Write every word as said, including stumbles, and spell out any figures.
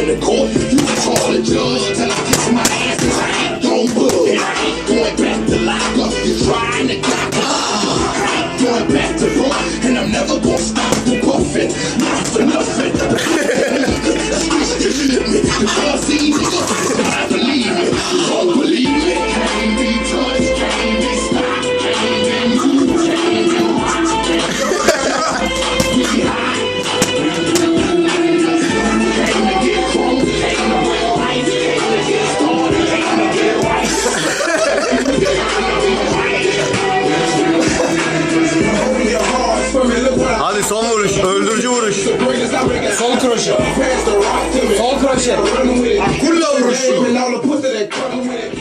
the court, you call the judge till I kiss my ass cause I ain't gon' budge. And I ain't going back to lock up, you trying to clock up. I ain't going back to work, and I'm never gonna stop the puffin'. Not for nothing. Because these niggas, I believe me, you don't believe me. Can't be touched, can't be stopped, can't be moved, can't be watched, can't be high. Came to get drunk, came to win life, came to get started, came to get right. Hadi son vuruş, öldürücü vuruş. Sol kroşe. Sol kroşe. Kulla vuruşu.